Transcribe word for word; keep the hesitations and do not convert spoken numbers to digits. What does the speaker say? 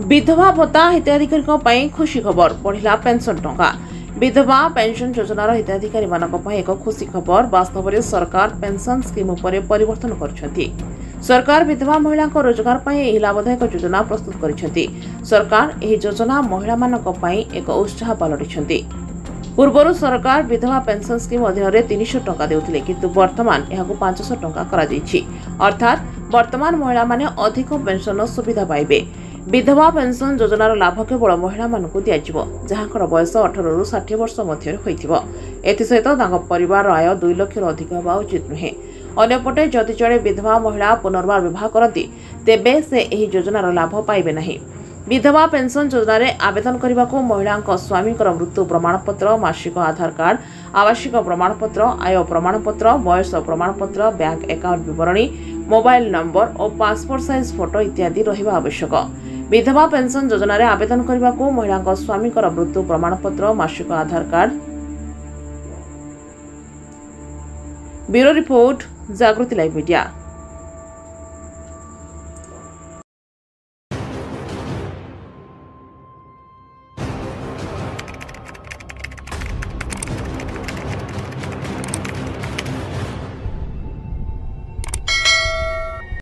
विधवा भत्ता हिताधिकारी खुशी खबर बढ़िला पेंशन टंका। विधवा पेंशन योजनार हिताधिकारी एक खुशी खबर। वास्तव में सरकार पेंशन स्कीम उपरे परिवर्तन कर सरकार विधवा महिला रोजगार पर लाभदायक योजना प्रस्तुत कर सरकार यह योजना महिला मानक एक उत्साह पलटि। पूर्व सरकार विधवा पेंशन स्कीम अधीन तीन सौ टंका देउथिले किंतु वर्तमान यहां पांच सौ टंका करा जायछि। अर्थात वर्तमान महिला माने अधिक पेंशन सुविधा पाइबे। विधवा पेंशन योजनार लाभ केवल महिला मानक दियाजिवो जहाँकर बयस अठारह रु साठ वर्ष मध्य होइथिबो। एथिसहित तांको परिवार आय दुई लाख रु अधिक हेबा उचित नुहे। अन्यपटे जदि जड़े विधवा महिला पुनर्बार विवाह करती तेबे से एही योजनार लाभ पाइबे नहीं। विधवा पेंशन योजन आवेदन करने को महिला स्वामी मृत्यु प्रमाणपत्र, मासिक आधार कार्ड, आवासिक प्रमाणपत्र, आय प्रमाणपत्र, बयस प्रमाणपत्र, बैंक अकाउंट विवरणी, मोबाइल नंबर और पासपोर्ट साइज फोटो इत्यादि रहिबा आवश्यक। विधवा पेंशन योजन आवेदन करने को महिला स्वामी मृत्यु प्रमाणपत्र, मासिक Aadhaar card. Bureau report, Jagruti live media.